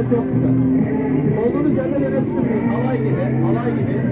çok güzel. Olduğunuz yerde dönebilirsiniz. Halay gibi, halay gibi.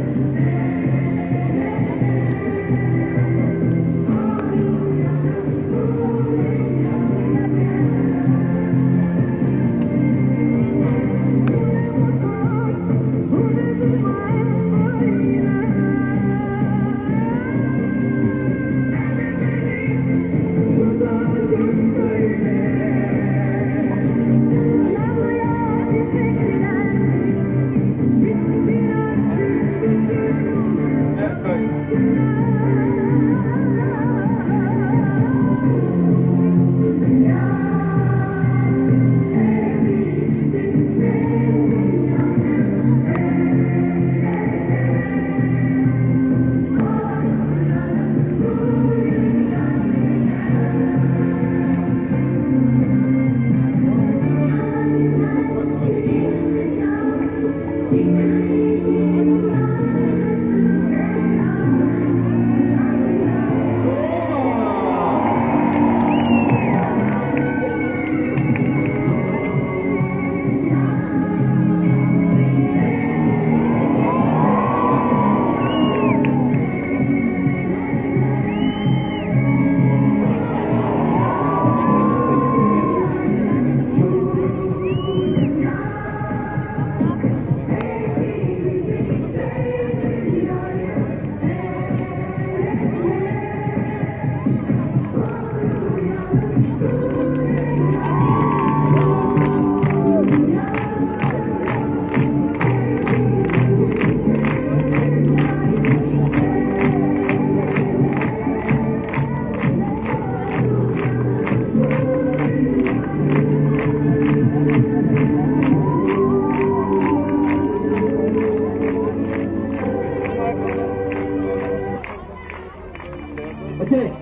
Okay.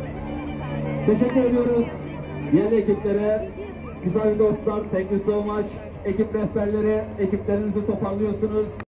Teşekkür ediyoruz yerli ekiplere. Güzel dostlar, thank you so much. Ekip rehberleri, ekiplerinizi toparlıyorsunuz.